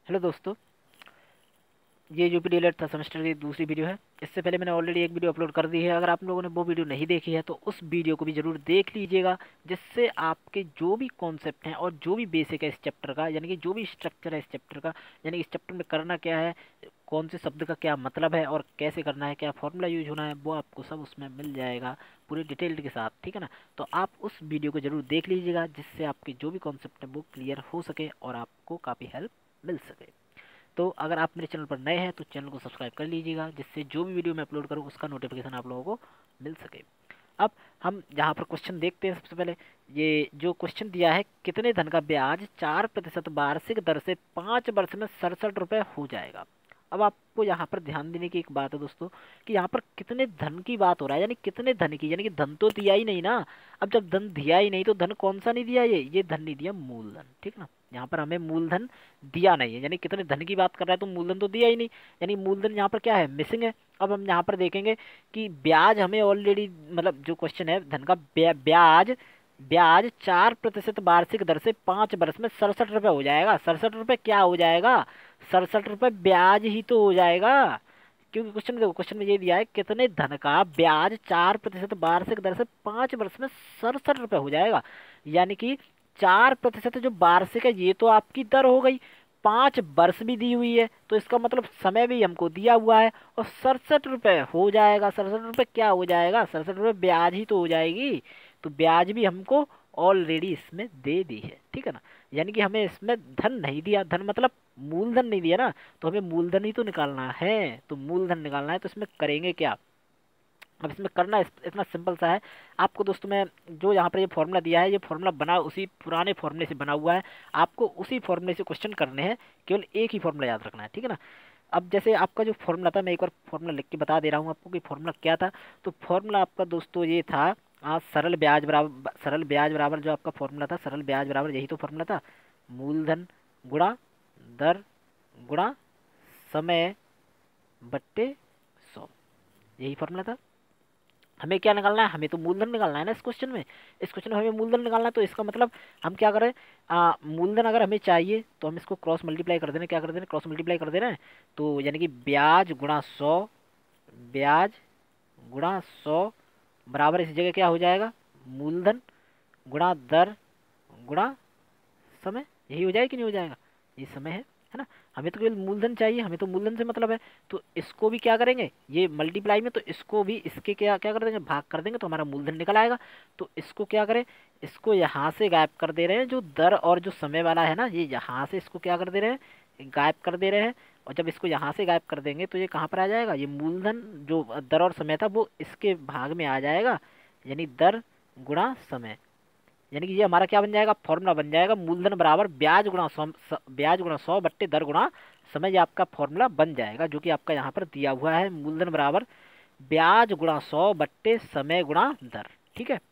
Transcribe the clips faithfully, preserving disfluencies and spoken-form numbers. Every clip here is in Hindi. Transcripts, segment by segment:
हेलो दोस्तों, ये जो वीडियो लेट था सेमेस्टर की दूसरी वीडियो है। इससे पहले मैंने ऑलरेडी एक वीडियो अपलोड कर दी है। अगर आप लोगों ने वो वीडियो नहीं देखी है तो उस वीडियो को भी जरूर देख लीजिएगा, जिससे आपके जो भी कॉन्सेप्ट हैं और जो भी बेसिक है इस चैप्टर का, यानी कि जो भी स्ट्रक्चर है इस चैप्टर का, यानी कि इस चैप्टर में करना क्या है, कौन से शब्द का क्या मतलब है और कैसे करना है, क्या फॉर्मूला यूज होना है, वो आपको सब उसमें मिल जाएगा पूरी डिटेल्ड के साथ। ठीक है ना। तो आप उस वीडियो को जरूर देख लीजिएगा, जिससे आपके जो भी कॉन्सेप्ट है वो क्लियर हो सके और आपको काफ़ी हेल्प मिल सके। तो अगर आप मेरे चैनल पर नए हैं तो चैनल को सब्सक्राइब कर लीजिएगा, जिससे जो भी वीडियो मैं अपलोड करूँ उसका नोटिफिकेशन आप लोगों को मिल सके। अब हम यहाँ पर क्वेश्चन देखते हैं। सबसे पहले ये जो क्वेश्चन दिया है, कितने धन का ब्याज चार प्रतिशत वार्षिक दर से पाँच वर्ष में सड़सठ रुपये हो जाएगा। अब आपको यहाँ पर ध्यान देने की एक बात है दोस्तों, कि यहाँ पर कितने धन की बात हो रहा है, यानी कितने धन की, यानी कि धन तो दिया ही नहीं ना। अब जब धन दिया ही नहीं तो धन कौन सा नहीं दिया, ये ये धन नहीं दिया, मूलधन। ठीक ना। यहाँ पर हमें मूलधन दिया नहीं है, यानी कितने धन की बात कर रहा है तो मूलधन तो दिया ही नहीं, यानी मूलधन यहाँ पर क्या है, मिसिंग है। अब हम यहाँ पर देखेंगे कि ब्याज हमें ऑलरेडी, मतलब जो क्वेश्चन है धन का ब्या, ब्याज ब्याज चार प्रतिशत वार्षिक दर से पांच वर्ष में सड़सठ रुपए हो जाएगा। सड़सठ रुपए क्या हो जाएगा, सड़सठ रुपए ब्याज ही तो हो जाएगा। क्योंकि क्वेश्चन देखो, क्वेश्चन में ये दिया है कितने धन का ब्याज चार प्रतिशत वार्षिक दर से पांच वर्ष में सड़सठ रुपए हो जाएगा। यानी कि चार प्रतिशत जो वार्षिक है ये तो आपकी दर हो गई, पांच वर्ष भी दी हुई है तो इसका मतलब समय भी हमको दिया हुआ है, और सड़सठ रुपये हो जाएगा। सड़सठ रुपये क्या हो जाएगा, सड़सठ रुपये ब्याज ही तो हो जाएगी। तो ब्याज भी हमको ऑलरेडी इसमें दे दी है। ठीक है ना। यानी कि हमें इसमें धन नहीं दिया, धन मतलब मूलधन नहीं दिया ना, तो हमें मूलधन ही तो निकालना है। तो मूलधन निकालना है तो इसमें करेंगे क्या। अब इसमें करना इस- इतना सिंपल सा है। आपको दोस्तों मैं जो यहाँ पर ये फॉर्मूला दिया है, ये फॉर्मूला बना उसी पुराने फॉर्मूले से बना हुआ है। आपको उसी फॉर्मूले से क्वेश्चन करने हैं, केवल एक ही फॉर्मूला याद रखना है। ठीक है ना। अब जैसे आपका जो फॉर्मूला था, मैं एक बार फॉर्मूला लिख के बता दे रहा हूँ आपको कि फॉर्मूला क्या था। तो फॉर्मूला आपका दोस्तों ये था, आ, सरल ब्याज बराबर सरल ब्याज बराबर जो आपका फॉर्मूला था, सरल ब्याज बराबर यही तो फॉर्मूला था, मूलधन गुणा दर गुणा समय बट्टे सौ, यही फॉर्मूला था। हमें क्या निकालना है, हमें तो मूलधन निकालना है ना इस क्वेश्चन में। इस क्वेश्चन में हमें मूलधन निकालना है, तो इसका मतलब हम क्या करें, आ, मूलधन अगर हमें चाहिए तो हम इसको क्रॉस मल्टीप्लाई कर देना, क्या कर देना, क्रॉस मल्टीप्लाई कर देना है। तो यानी कि ब्याज गुणा सौ, ब्याज गुणा सौ बराबर इस जगह क्या हो जाएगा, मूलधन गुणा दर गुणा समय, यही हो जाएगा कि नहीं हो जाएगा, ये समय है है ना। हमें तो केवल मूलधन चाहिए, हमें तो मूलधन से मतलब है। तो इसको भी क्या करेंगे, ये मल्टीप्लाई में, तो इसको भी इसके क्या क्या कर देंगे, भाग कर देंगे, तो हमारा मूलधन निकल आएगा। तो इसको क्या करें, इसको यहाँ से गायब कर दे रहे हैं, जो दर और जो समय वाला है ना, ये यहाँ से इसको क्या कर दे रहे हैं, गायब कर दे रहे हैं। और जब इसको यहाँ से गायब कर देंगे तो ये कहाँ पर आ जाएगा, ये मूलधन जो दर और समय था वो इसके भाग में आ जाएगा, यानी दर गुणा समय। यानी कि ये हमारा क्या बन जाएगा, फॉर्मूला बन जाएगा, मूलधन बराबर ब्याज गुणा सौ, स- ब्याज गुणा सौ बट्टे दर गुणा समय। ये आपका फॉर्मूला बन जाएगा, जो कि आपका यहाँ पर दिया हुआ है, मूलधन बराबर ब्याज गुणा सौ बट्टे समय गुणा दर। ठीक है।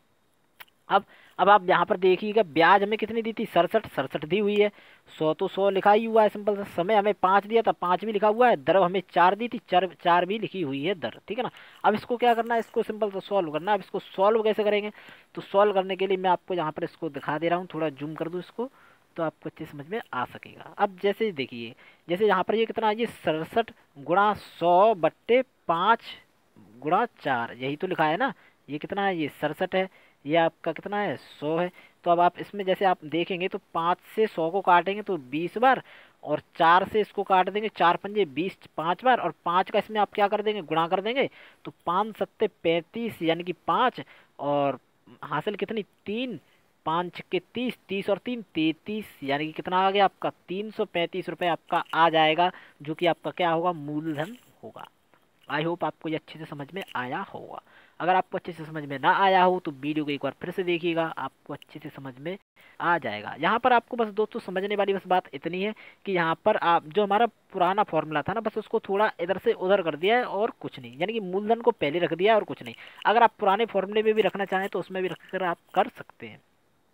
अब अब आप यहाँ पर देखिएगा, ब्याज हमें कितनी दी थी, सड़सठ, सड़सठ दी हुई है। सौ तो सौ लिखा ही हुआ है सिंपल सा। समय हमें पाँच दिया था, पाँच भी लिखा हुआ है। दर हमें चार दी थी, चार चार भी लिखी हुई है दर। ठीक है ना। अब इसको क्या करना है, इसको सिंपल सा सॉल्व करना है। अब इसको सॉल्व कैसे करेंगे, तो सॉल्व करने के लिए मैं आपको यहाँ पर इसको दिखा दे रहा हूँ, थोड़ा जूम कर दूँ इसको, तो आपको अच्छे समझ में आ सकेगा। अब जैसे देखिए, जैसे यहाँ पर ये कितना है, ये सड़सठ गुणा सौ बट्टे पाँच गुणा चार, यही तो लिखा है ना। ये कितना है, ये सड़सठ है, ये आपका कितना है, सौ है। तो अब आप इसमें जैसे आप देखेंगे तो पाँच से सौ को काटेंगे तो बीस बार, और चार से इसको काट देंगे, चार पंजे बीस पाँच बार, और पाँच का इसमें आप क्या कर देंगे, गुणा कर देंगे। तो पाँच सत्ते पैंतीस, यानी कि पाँच, और हासिल कितनी, तीन, पाँच के तीस, तीस और तीन तैतीस, यानी कि कितना आ गया आपका, तीन सौ पैंतीस रुपये आपका आ जाएगा, जो कि आपका क्या होगा, मूलधन होगा। आई होप आपको ये अच्छे से समझ में आया होगा। अगर आपको अच्छे से समझ में ना आया हो तो वीडियो को एक बार फिर से देखिएगा, आपको अच्छे से समझ में आ जाएगा। यहाँ पर आपको बस दोस्तों समझने वाली बस बात इतनी है कि यहाँ पर आप जो हमारा पुराना फॉर्मूला था ना, बस उसको थोड़ा इधर से उधर कर दिया है और कुछ नहीं, यानी कि मूलधन को पहले रख दिया है और कुछ नहीं। अगर आप पुराने फॉर्मूले में भी रखना चाहें तो उसमें भी रखकर आप कर सकते हैं।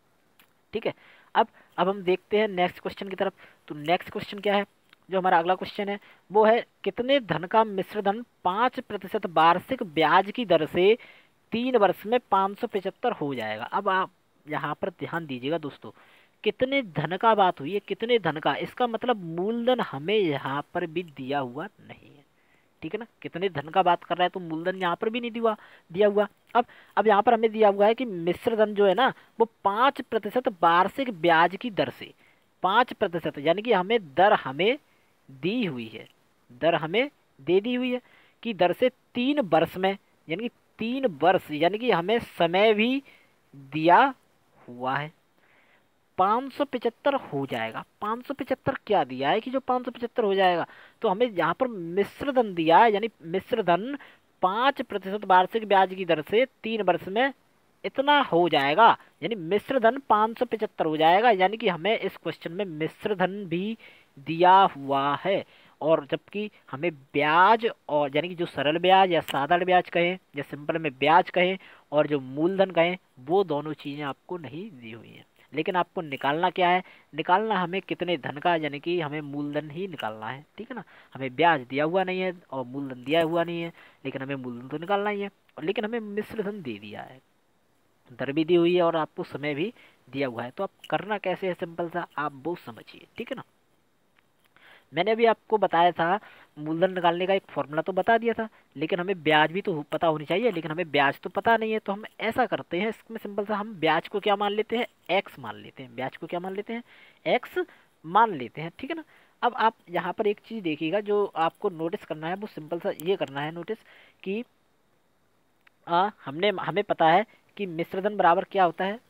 ठीक है। अब अब हम देखते हैं नेक्स्ट क्वेश्चन की तरफ। तो नेक्स्ट क्वेश्चन क्या है, जो हमारा अगला क्वेश्चन है वो है, कितने धन का मिश्र धन पाँच प्रतिशत वार्षिक ब्याज की दर से तीन वर्ष में पाँच सौ पचहत्तर हो जाएगा। अब आप यहाँ पर ध्यान दीजिएगा दोस्तों, कितने धन का बात हुई है, कितने धन का, इसका मतलब मूलधन हमें यहाँ पर भी दिया हुआ नहीं है, ठीक है ना। कितने धन का बात कर रहा है तो मूलधन यहाँ पर भी नहीं दिया दिया हुआ। अब अब यहाँ पर हमें दिया हुआ है कि मिश्र धन जो है ना वो पाँच प्रतिशत वार्षिक ब्याज की दर से, पाँच प्रतिशत यानी कि हमें दर हमें दी हुई है, दर हमें दे दी हुई है कि दर से तीन वर्ष में, यानी कि तीन वर्ष यानी कि हमें समय भी दिया हुआ है। पाँच सौ पिचहत्तर हो जाएगा, पाँच सौ पिचहत्तर क्या दिया है कि जो पाँच सौ पिचहत्तर हो जाएगा, तो हमें यहाँ पर मिश्र धन दिया है, यानी मिश्र धन पाँच प्रतिशत वार्षिक ब्याज की दर से तीन वर्ष में इतना हो जाएगा, यानी मिश्र धन पाँच सौ पिचहत्तर हो जाएगा, यानी कि हमें इस क्वेश्चन में मिश्र धन भी दिया हुआ है। और जबकि हमें ब्याज और यानी कि जो सरल ब्याज या साधारण ब्याज कहें या सिंपल में ब्याज कहें और जो मूलधन कहें वो दोनों चीज़ें आपको नहीं दी हुई हैं। लेकिन आपको निकालना क्या है, निकालना हमें कितने धन का, यानी कि हमें मूलधन ही निकालना है, ठीक है ना। हमें ब्याज दिया हुआ नहीं है और मूलधन दिया हुआ नहीं है, लेकिन हमें मूलधन तो निकालना ही है। और लेकिन हमें मिश्र धन दे दिया है, दर भी दी हुई है और आपको समय भी दिया हुआ है। तो आप करना कैसे है, सिंपल सा आप वो समझिए, ठीक है ना। मैंने अभी आपको बताया था मूलधन निकालने का एक फॉर्मूला तो बता दिया था, लेकिन हमें ब्याज भी तो पता होनी चाहिए, लेकिन हमें ब्याज तो पता नहीं है। तो हम ऐसा करते हैं, इसमें सिंपल सा हम ब्याज को क्या मान लेते हैं, एक्स मान लेते हैं, ब्याज को क्या मान लेते हैं, एक्स मान लेते हैं, ठीक है ना। अब आप यहाँ पर एक चीज़ देखिएगा जो आपको नोटिस करना है, वो सिंपल सा ये करना है नोटिस कि आ, हमने हमें पता है कि मिश्रधन बराबर क्या होता है,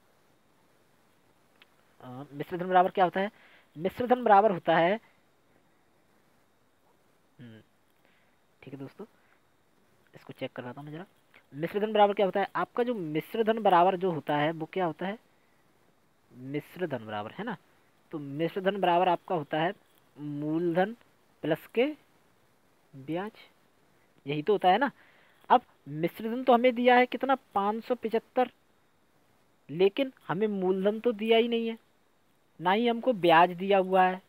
आ, मिश्रधन बराबर क्या होता है, मिश्रधन बराबर होता है, हम्म, ठीक है दोस्तों, इसको चेक कर रहा था मैं जरा। मिश्रधन बराबर क्या होता है, आपका जो मिश्रधन बराबर जो होता है वो क्या होता है, मिश्रधन बराबर है ना, तो मिश्रधन बराबर आपका होता है मूलधन प्लस के ब्याज, यही तो होता है ना। अब मिश्रधन तो हमें दिया है कितना, पाँच सौ पिचहत्तर, लेकिन हमें मूलधन तो दिया ही नहीं है, ना ही हमको ब्याज दिया हुआ है,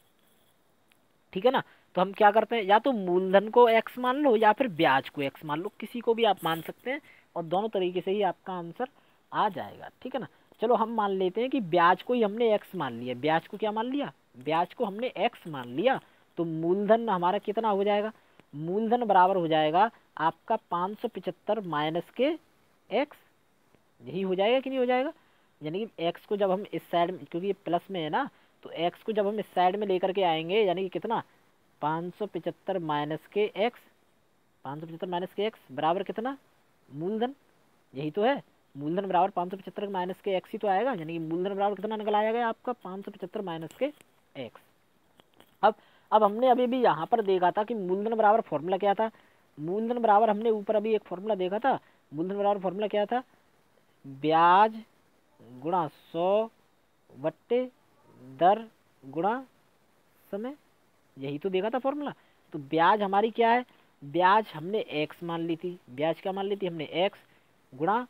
ठीक है ना। तो हम क्या करते हैं, या तो मूलधन को एक्स मान लो या फिर ब्याज को एक्स मान लो, किसी को भी आप मान सकते हैं और दोनों तरीके से ही आपका आंसर आ जाएगा, ठीक है ना। चलो हम मान लेते हैं कि ब्याज को ही हमने एक्स मान लिया, ब्याज को क्या मान लिया, ब्याज को हमने एक्स मान लिया, तो मूलधन हमारा कितना हो जाएगा, मूलधन बराबर हो जाएगा आपका पाँच सौ पिचहत्तर माइनस के एक्स, यही हो जाएगा कि नहीं हो जाएगा। यानी कि एक्स को जब हम इस साइड में, क्योंकि ये प्लस में है ना, तो एक्स को जब हम इस साइड में लेकर के आएंगे, यानी कि कितना, पाँच सौ पिचहत्तर माइनस के एक्स, पाँच सौ पचहत्तर माइनस के एक्स बराबर कितना, मूलधन, यही तो है, मूलधन बराबर पाँच सौ पचहत्तर माइनस के एक्स ही तो आएगा, यानी कि मूलधन बराबर कितना निकल आएगा आपका पाँच सौ पचहत्तर माइनस के एक्स। अब अब हमने अभी भी यहाँ पर देखा था कि मूलधन बराबर फॉर्मूला क्या था, मूलधन बराबर हमने ऊपर अभी एक फॉर्मूला देखा था, मूलधन बराबर फॉर्मूला क्या था, ब्याज गुणा सौ बट्टे दर गुणा समय, यही तो देखा था फॉर्मूला। तो ब्याज हमारी क्या है, ब्याज हमने एक्स मान ली थी, ब्याज क्या मान ली थी हमने, एक्स गुणा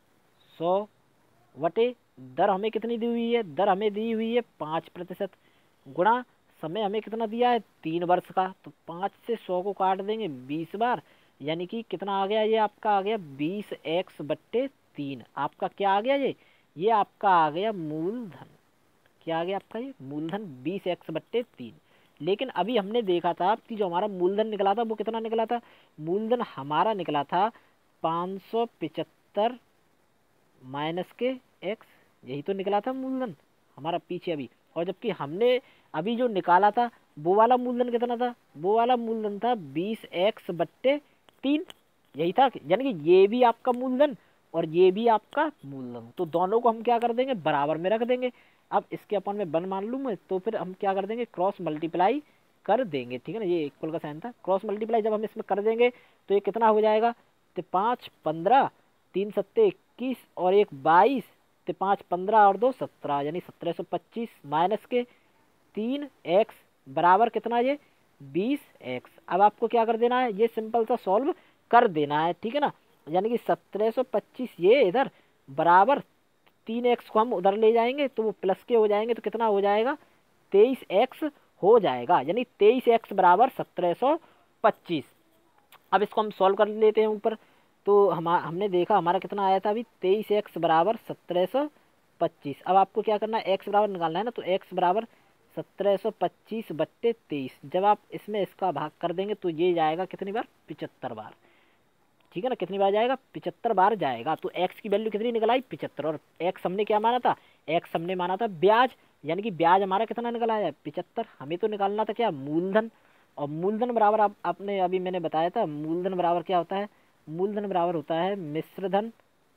सौ वटे दर हमें कितनी दी हुई है, दर हमें दी हुई है पाँच प्रतिशत, गुणा समय हमें कितना दिया है, तीन वर्ष का, तो पाँच से सौ को काट देंगे बीस बार, यानी कि कितना आ गया, ये आपका आ गया बीस एक्स बट्टे तीन, आपका क्या आ गया, ये ये आपका आ गया मूलधन, क्या आ गया आपका, ये मूलधन बीस एक्स बट्टे तीन। लेकिन अभी हमने देखा था कि जो हमारा मूलधन निकला था वो कितना निकला था, मूलधन हमारा निकला था पाँच सौ पिचहत्तर माइनस के एक्स, यही तो निकला था मूलधन हमारा पीछे अभी। और जबकि हमने अभी जो निकाला था वो वाला मूलधन कितना था, वो वाला मूलधन था बीस एक्स बट्टे तीन, यही था, यानी कि ये भी आपका मूलधन और ये भी आपका मूलधन, तो दोनों को हम क्या कर देंगे, बराबर में रख देंगे। अब इसके अपन में वन मान लूँ मैं, तो फिर हम क्या कर देंगे, क्रॉस मल्टीप्लाई कर देंगे, ठीक है ना, ये इक्वल का साइन था, क्रॉस मल्टीप्लाई जब हम इसमें कर देंगे तो ये कितना हो जाएगा, तो पाँच पंद्रह, तीन सत्ते इक्कीस और एक बाईस, तो पाँच पंद्रह और दो सत्रह, यानी सत्रह सौ पच्चीस माइनस के तीन एक्स बराबर कितना, ये बीस एक्स। अब आपको क्या कर देना है, ये सिंपल सा सॉल्व कर देना है, ठीक है ना, यानी कि सत्रह सौ पच्चीस ये इधर बराबर तीन एक्स को हम उधर ले जाएंगे तो वो प्लस के हो जाएंगे, तो कितना हो जाएगा, तेईस एक्स हो जाएगा, यानी तेईस एक्स बराबर सत्रह सौ पच्चीस। अब इसको हम सॉल्व कर लेते हैं ऊपर, तो हम हमने देखा हमारा कितना आया था अभी, तेईस एक्स बराबर सत्रह सौ पच्चीस। अब आपको क्या करना है, एक्स बराबर निकालना है ना, तो एक्स बराबर सत्रह सौ पच्चीस बट्टे तेईस। जब आप इसमें इसका भाग कर देंगे तो ये जाएगा कितनी बार, पिचहत्तर बार। ठीक है ना, कितनी बार जाएगा, पिचहत्तर बार जाएगा। तो एक्स की वैल्यू कितनी निकल आई, पिचहत्तर। और एक्स हमने क्या माना था, एक्स हमने माना था ब्याज, यानी कि ब्याज हमारा कितना निकल आया, पिचहत्तर। हमें तो निकालना था क्या, मूलधन। और मूलधन बराबर आप आपने अभी मैंने बताया था, मूलधन बराबर क्या होता है, मूलधन बराबर होता है मिश्रधन,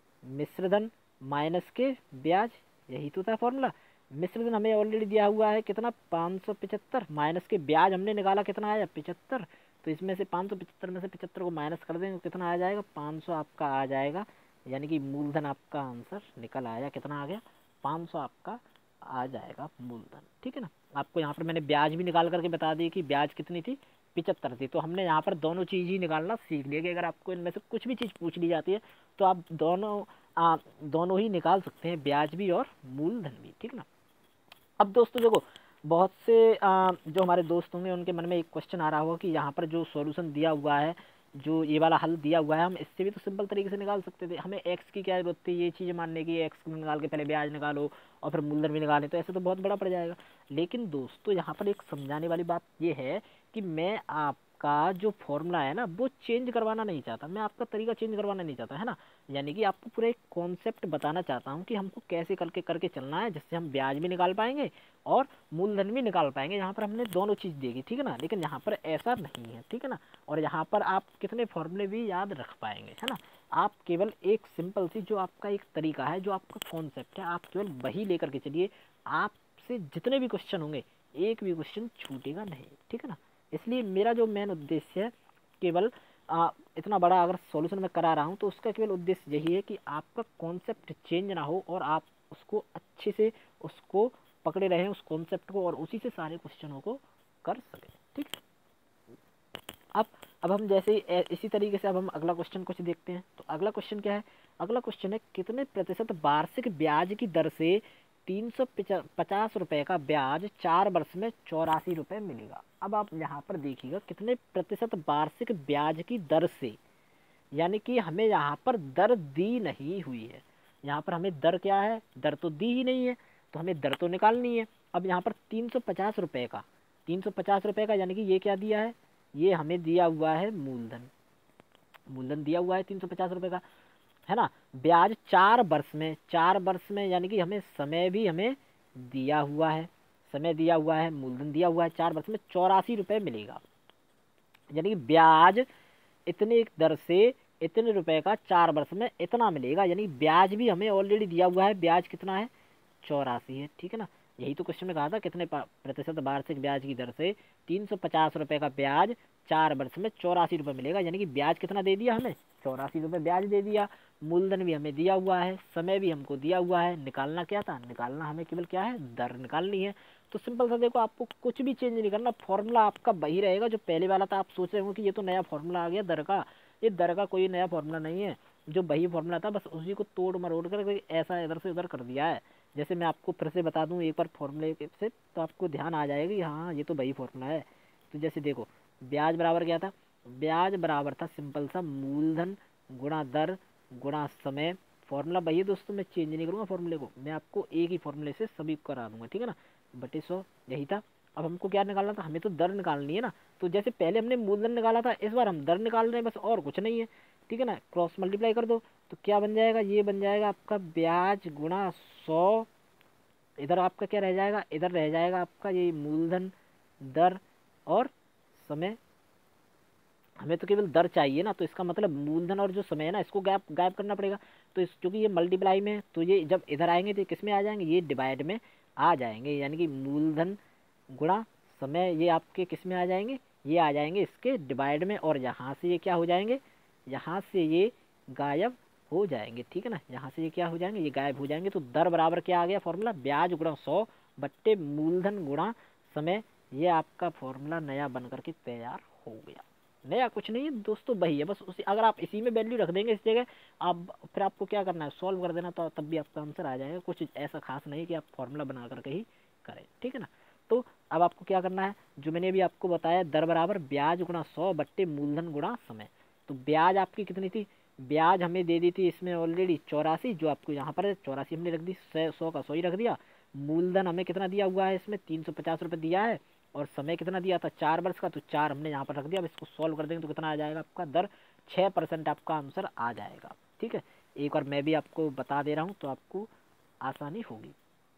मिश्रधन माइनस के ब्याज, यही तो था फॉर्मूला। मिश्रधन हमें ऑलरेडी दिया हुआ है कितना, पाँच सौ पिचहत्तर, माइनस के ब्याज हमने निकाला कितना आया, पिचहत्तर। तो इसमें से पाँच सौ पिचहत्तर में से पिचहत्तर को माइनस कर देंगे, कितना आ जाएगा, पाँच सौ आपका आ जाएगा। यानी कि मूलधन आपका आंसर निकल आया, कितना आ गया, पाँच सौ आपका आ जाएगा मूलधन। ठीक है ना। आपको यहाँ पर मैंने ब्याज भी निकाल करके बता दी कि ब्याज कितनी थी, पिचहत्तर थी। तो हमने यहाँ पर दोनों चीज़ ही निकालना सीख लिया कि अगर आपको इनमें से कुछ भी चीज़ पूछ ली जाती है तो आप दोनों आ, दोनों ही निकाल सकते हैं, ब्याज भी और मूलधन भी। ठीक ना। अब दोस्तों देखो, बहुत से आ, जो हमारे दोस्त होंगे उनके मन में एक क्वेश्चन आ रहा होगा कि यहाँ पर जो सॉल्यूशन दिया हुआ है, जो ये वाला हल दिया हुआ है, हम इससे भी तो सिंपल तरीके से निकाल सकते थे। हमें एक्स की क्या जरूरत थी, ये चीज़ मानने की, एक्स को निकाल के पहले ब्याज निकालो और फिर मूलधन भी निकालें, तो ऐसे तो बहुत बड़ा पड़ जाएगा। लेकिन दोस्तों यहाँ पर एक समझाने वाली बात ये है कि मैं आपका जो फॉर्मूला है ना वो चेंज करवाना नहीं चाहता, मैं आपका तरीका चेंज करवाना नहीं चाहता, है ना। यानी कि आपको पूरा एक कॉन्सेप्ट बताना चाहता हूँ कि हमको कैसे करके करके चलना है, जिससे हम ब्याज भी निकाल पाएंगे और मूलधन भी निकाल पाएंगे। यहाँ पर हमने दोनों चीज़ देगी, ठीक है ना। लेकिन यहाँ पर ऐसा नहीं है, ठीक है ना। और यहाँ पर आप कितने फॉर्मूले भी याद रख पाएंगे, है ना। आप केवल एक सिंपल सी जो आपका एक तरीका है, जो आपका कॉन्सेप्ट है, आप केवल वही लेकर के चलिए। आपसे जितने भी क्वेश्चन होंगे एक भी क्वेश्चन छूटेगा नहीं, ठीक है ना। इसलिए मेरा जो मेन उद्देश्य है, केवल आ, इतना बड़ा अगर सॉल्यूशन मैं करा रहा हूँ तो उसका केवल उद्देश्य यही है कि आपका कॉन्सेप्ट चेंज ना हो और आप उसको अच्छे से उसको पकड़े रहें, उस कॉन्सेप्ट को, और उसी से सारे क्वेश्चनों को कर सकें। ठीक है। अब अब हम जैसे इसी तरीके से अब हम अगला क्वेश्चन कुछ देखते हैं। तो अगला क्वेश्चन क्या है, अगला क्वेश्चन है कितने प्रतिशत वार्षिक ब्याज की दर से तीन सौ पचास रुपए का ब्याज चार वर्ष में चौरासी रुपए मिलेगा। अब आप यहाँ पर देखिएगा कितने प्रतिशत वार्षिक ब्याज की दर से, यानी कि हमें यहाँ पर दर दी नहीं हुई है। यहाँ पर हमें दर क्या है, दर तो दी ही नहीं है, तो हमें दर तो निकालनी है। अब यहाँ पर तीन सौ पचास रुपए का, तीन सौ पचास रुपए का यानी कि ये क्या दिया है, ये हमें दिया हुआ है मूलधन, मूलधन दिया हुआ है तीन सौ पचास रुपए का, है ना। ब्याज चार वर्ष में, चार वर्ष में यानी कि हमें समय भी हमें दिया हुआ है, समय दिया हुआ है, मूलधन दिया हुआ है, चार वर्ष में चौरासी रुपए मिलेगा। यानी कि ब्याज इतने दर से इतने रुपए का चार वर्ष में इतना मिलेगा, यानी ब्याज भी हमें ऑलरेडी दिया हुआ है। ब्याज कितना है, चौरासी है, ठीक है ना। यही तो क्वेश्चन में कहा था कितने प्रतिशत वार्षिक ब्याज की दर से तीन सौ पचास रुपए का ब्याज चार वर्ष में चौरासी रुपए मिलेगा, यानी कि ब्याज कितना दे दिया हमें, चौरासी रुपए ब्याज दे दिया। मूलधन भी हमें दिया हुआ है, समय भी हमको दिया हुआ है। निकालना क्या था, निकालना हमें केवल क्या है, दर निकालनी है। तो सिंपल सा देखो, आपको कुछ भी चेंज नहीं करना, फॉर्मूला आपका वही रहेगा जो पहले वाला था। आप सोच रहे हो कि ये तो नया फॉर्मूला आ गया दर का, ये दर का कोई नया फॉर्मूला नहीं है, जो वही फॉर्मूला था, बस उसी को तोड़ मरोड़ कर ऐसा इधर से उधर कर दिया है। जैसे मैं आपको फिर से बता दूं एक बार फॉर्मूले से, तो आपको ध्यान आ जाएगा कि हाँ ये तो वही फॉर्मूला है। तो जैसे देखो, ब्याज बराबर क्या था, ब्याज बराबर था सिंपल सा मूलधन गुणा दर गुणा समय। फॉर्मूला वही है दोस्तों, मैं चेंज नहीं करूँगा फॉर्मूले को, मैं आपको एक ही फॉर्मूले से सभी को करा दूंगा, ठीक है ना। बटे सौ यही था। अब हमको क्या निकालना था, हमें तो दर निकालनी है ना। तो जैसे पहले हमने मूलधन निकाला था, इस बार हम दर निकाल रहे हैं, बस और कुछ नहीं है, ठीक है ना। क्रॉस मल्टीप्लाई कर दो तो क्या बन जाएगा, ये बन जाएगा आपका ब्याज गुणा सौ। इधर आपका क्या रह जाएगा, इधर रह जाएगा आपका ये मूलधन, दर और समय। हमें तो केवल दर चाहिए ना, तो इसका मतलब मूलधन और जो समय है ना, इसको गायब गायब करना पड़ेगा। तो इस क्योंकि ये मल्टीप्लाई में है, तो ये जब इधर आएंगे तो किस में आ जाएंगे, ये डिवाइड में आ जाएंगे। यानी कि मूलधन गुणा समय ये आपके किस में आ जाएंगे, ये आ जाएंगे इसके डिवाइड में, और यहाँ से ये क्या हो जाएंगे, यहाँ से ये गायब हो जाएंगे, ठीक है ना। यहाँ से ये क्या हो जाएंगे, ये गायब हो जाएंगे। तो दर बराबर क्या आ गया फॉर्मूला, ब्याज गुणा सौ बट्टे मूलधन गुणा समय। ये आपका फॉर्मूला नया बन करके तैयार हो गया। नया कुछ नहीं है दोस्तों, वही है, बस उसी अगर आप इसी में वैल्यू रख देंगे इस जगह, आप फिर आपको क्या करना है, सॉल्व कर देना, तो तब भी आपका आंसर आ जाएगा। कुछ ऐसा खास नहीं कि आप फॉर्मूला बना करके ही करें, ठीक है ना। तो अब आपको क्या करना है, जो मैंने अभी आपको बताया, दर बराबर ब्याज गुणा सौ बट्टे मूलधन गुणा समय। तो ब्याज आपकी कितनी थी, ब्याज हमें दे दी थी इसमें ऑलरेडी चौरासी, जो आपको यहाँ पर चौरासी हमने रख दी, सौ का सौ ही रख दिया। मूलधन हमें कितना दिया हुआ है इसमें, तीन सौ पचास रुपये दिया है, और समय कितना दिया था, चार वर्ष का, तो चार हमने यहाँ पर रख दिया। अब इसको सॉल्व कर देंगे तो कितना आ जाएगा आपका दर, छः परसेंट आपका आंसर आ जाएगा। ठीक है, एक बार मैं भी आपको बता दे रहा हूँ तो आपको आसानी होगी।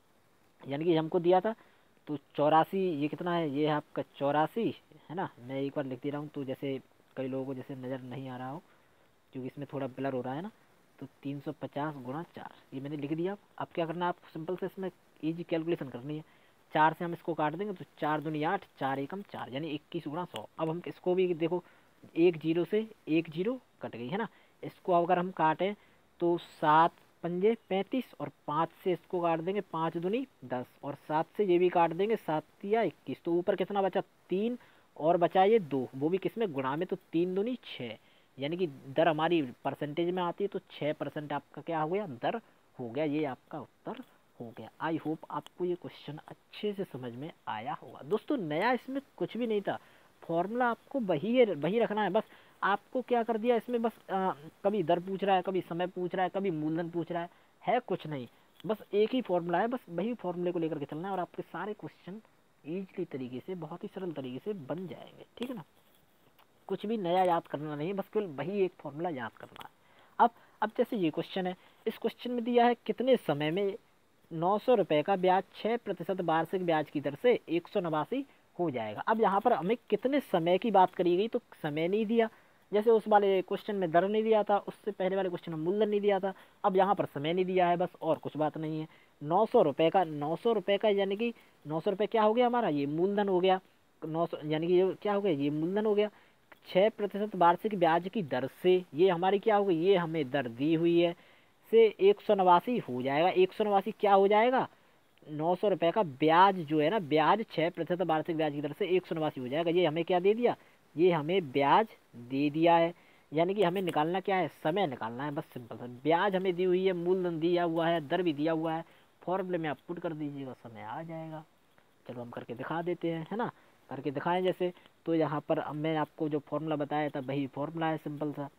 यानी कि हमको दिया था तो चौरासी, ये कितना है, ये है आपका चौरासी, है ना। मैं एक बार लिख दे रहा हूँ, तो जैसे कई लोगों को जैसे नज़र नहीं आ रहा हो क्योंकि इसमें थोड़ा ब्लर हो रहा है ना, तो तीन सौ पचास गुणा चार, ये मैंने लिख दिया। अब क्या करना है आपको, सिंपल से इसमें ईजी कैलकुलेशन करनी है। चार से हम इसको काट देंगे तो चार दूनी आठ, चार एकम चार, यानी इक्कीस गुणा सौ। अब हम इसको भी देखो, एक जीरो से एक जीरो कट गई है ना, इसको अगर हम काटें तो सात पंजे पैंतीस, और पाँच से इसको काट देंगे, पाँच दूनी दस, और सात से ये भी काट देंगे, सात या इक्कीस, तो ऊपर कितना बचा, तीन, और बचा ये दो, वो भी किसमें, गुणा में, तो तीन दूनी छः, यानी कि दर हमारी परसेंटेज में आती है, तो छः परसेंट आपका क्या हो गया, दर हो गया। ये आपका उत्तर हो गया। आई होप आपको ये क्वेश्चन अच्छे से समझ में आया होगा। दोस्तों नया इसमें कुछ भी नहीं था, फॉर्मूला आपको वही है, वही रखना है। बस आपको क्या कर दिया इसमें, बस आ, कभी दर पूछ रहा है, कभी समय पूछ रहा है, कभी मूलधन पूछ रहा है है कुछ नहीं, बस एक ही फॉर्मूला है, बस वही फॉर्मूले को लेकर के चलना है, और आपके सारे क्वेश्चन ईजिली तरीके से, बहुत ही सरल तरीके से बन जाएंगे। ठीक है ना, कुछ भी नया याद करना नहीं है, बस केवल वही एक फॉर्मूला याद करना है। अब अब जैसे ये क्वेश्चन है, इस क्वेश्चन में दिया है कितने समय में नौ सौ रुपये का ब्याज छः प्रतिशत वार्षिक ब्याज की दर से एक सौ नवासी हो जाएगा। अब यहाँ पर हमें कितने समय की बात करी गई, तो समय नहीं दिया, जैसे उस वाले क्वेश्चन में दर नहीं दिया था, उससे पहले वाले क्वेश्चन में मूलधन नहीं दिया था। अब यहाँ पर समय नहीं दिया है, बस, और कुछ बात नहीं है। नौ सौ रुपये का, नौ सौ रुपये का यानी कि नौ सौ रुपये क्या हो गया हमारा, ये मूलधन हो गया। नौ सौ यानी कि ये क्या हो गया, ये मूलधन हो गया। छः प्रतिशत वार्षिक ब्याज की दर से ये हमारी क्या हो गई, ये हमें दर दी हुई है, से एक सौ नवासी हो जाएगा। एक सौ नवासी क्या हो जाएगा, नौ सौ रुपये का ब्याज जो है ना, ब्याज छः प्रतिशत वार्षिक ब्याज की दर से एक सौ नवासी हो जाएगा। ये हमें क्या दे दिया, ये हमें ब्याज दे दिया है। यानी कि हमें निकालना क्या है, समय निकालना है, बस सिंपल सा। ब्याज हमें दी हुई है, मूलधन दिया हुआ है, दर भी दिया हुआ है, फॉर्मूले में आप पुट कर दीजिएगा, समय आ जाएगा। चलो हम करके दिखा देते हैं, है ना, करके दिखाएं जैसे। तो यहाँ पर मैं आपको जो फॉर्मूला बताया था वही फॉर्मूला है, सिंपल सा।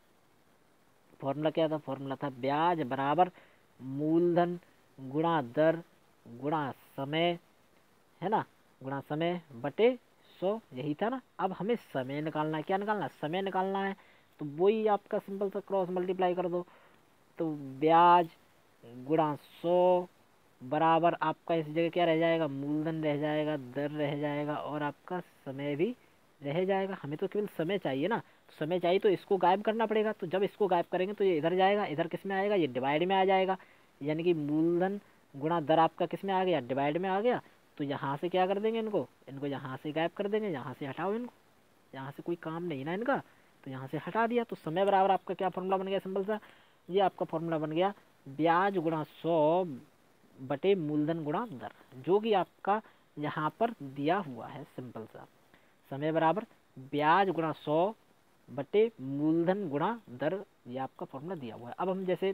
फॉर्मूला क्या था, फॉर्मूला था ब्याज बराबर मूलधन गुणा दर गुणा समय, है ना, गुणा समय बटे सौ, यही था ना। अब हमें समय निकालना है, क्या निकालना है, समय निकालना है, तो वही आपका सिंपल सा क्रॉस मल्टीप्लाई कर दो, तो ब्याज गुणा सौ बराबर आपका इस जगह क्या रह जाएगा, मूलधन रह जाएगा, दर रह जाएगा, और आपका समय भी रह जाएगा। हमें तो केवल समय चाहिए ना, तो समय चाहिए तो इसको गायब करना पड़ेगा, तो जब इसको गायब करेंगे तो ये इधर जाएगा, इधर किस में आएगा, ये डिवाइड में आ जाएगा। यानी कि मूलधन गुणा दर आपका किस में आ गया, डिवाइड में आ गया। तो यहाँ से क्या कर देंगे, इनको इनको यहाँ से गायब कर देंगे, यहाँ से हटाओ इनको, यहाँ से कोई काम नहीं ना इनका, तो यहाँ से हटा दिया। तो समय बराबर आपका क्या फॉर्मूला बन गया, सिंपल सा, ये आपका फॉर्मूला बन गया ब्याज गुणा सौ बटे मूलधन गुणा दर, जो कि आपका यहाँ पर दिया हुआ है, सिंपल सा। समय बराबर ब्याज गुणा सौ बटे मूलधन गुणा दर, ये आपका फॉर्मूला दिया हुआ है। अब हम जैसे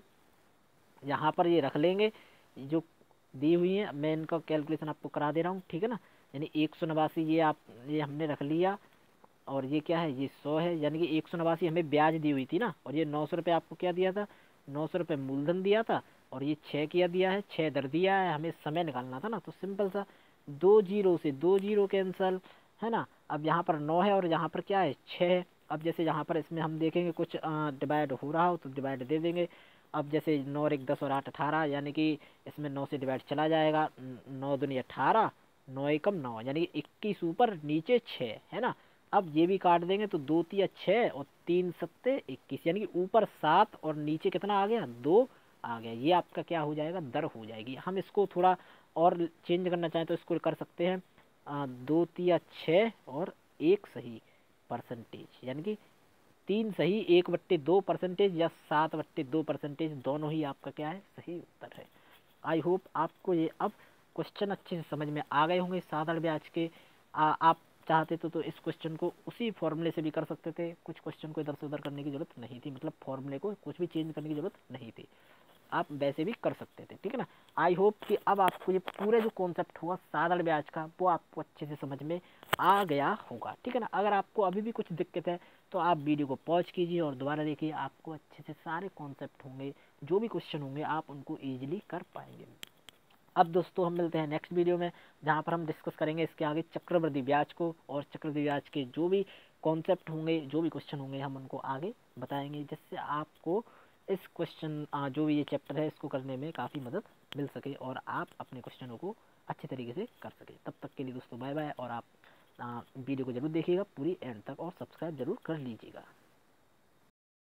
यहाँ पर ये रख लेंगे जो दी हुई है, मैं इनका कैलकुलेशन आपको करा दे रहा हूँ, ठीक है ना। यानी एक सौ नवासी ये आप ये हमने रख लिया, और ये क्या है, ये सौ है, यानी कि एक सौ नवासी हमें ब्याज दी हुई थी ना, और ये नौ सौ रुपये आपको क्या दिया था, नौ सौ रुपये मूलधन दिया था, और ये छः किया दिया है, छः दर दिया है, हमें समय निकालना था ना। तो सिंपल सा दो जीरो से दो जीरो कैंसल, है ना। अब यहाँ पर नौ है और यहाँ पर क्या है, छः है। अब जैसे यहाँ पर इसमें हम देखेंगे कुछ डिवाइड हो रहा हो तो डिवाइड दे देंगे। अब जैसे नौ और एक दस और आठ अठारह, यानी कि इसमें नौ से डिवाइड चला जाएगा, नौ दूनी अठारह, नौ एकम नौ, यानी कि इक्कीस ऊपर नीचे छः, है ना। अब ये भी काट देंगे तो दो तिया छः और तीन सत्ते इक्कीस, यानी कि ऊपर सात और नीचे कितना आ गया, दो आ गया। ये आपका क्या हो जाएगा, दर हो जाएगी। हम इसको थोड़ा और चेंज करना चाहें तो इसको कर सकते हैं, आ, दो तिया छः और एक सही परसेंटेज, यानी कि तीन सही एक बट्टे दो परसेंटेज या सात बट्टे दो परसेंटेज, दोनों ही आपका क्या है, सही उत्तर है। आई होप आपको ये अब क्वेश्चन अच्छे से समझ में आ गए होंगे साधारण ब्याज के। आ, आप चाहते तो, तो इस क्वेश्चन को उसी फॉर्मूले से भी कर सकते थे, कुछ क्वेश्चन को इधर से उधर करने की जरूरत नहीं थी, मतलब फॉर्मूले को कुछ भी चेंज करने की जरूरत नहीं थी। आप वैसे भी कर सकते थे, ठीक है ना। आई होप कि अब आपको ये पूरा जो कॉन्सेप्ट होगा साधारण ब्याज का वो आपको अच्छे से समझ में आ गया होगा, ठीक है ना। अगर आपको अभी भी कुछ दिक्कत है तो आप वीडियो को पॉज कीजिए और दोबारा देखिए, आपको अच्छे से सारे कॉन्सेप्ट होंगे, जो भी क्वेश्चन होंगे आप उनको ईजिली कर पाएंगे। अब दोस्तों हम मिलते हैं नेक्स्ट वीडियो में, जहाँ पर हम डिस्कस करेंगे इसके आगे चक्रवृद्धि ब्याज को, और चक्रवृद्धि ब्याज के जो भी कॉन्सेप्ट होंगे, जो भी क्वेश्चन होंगे, हम उनको आगे बताएंगे, जिससे आपको इस क्वेश्चन जो भी ये चैप्टर है इसको करने में काफ़ी मदद मिल सके और आप अपने क्वेश्चनों को अच्छे तरीके से कर सके। तब तक के लिए दोस्तों बाय बाय, और आप वीडियो को जरूर देखिएगा पूरी एंड तक और सब्सक्राइब जरूर कर लीजिएगा।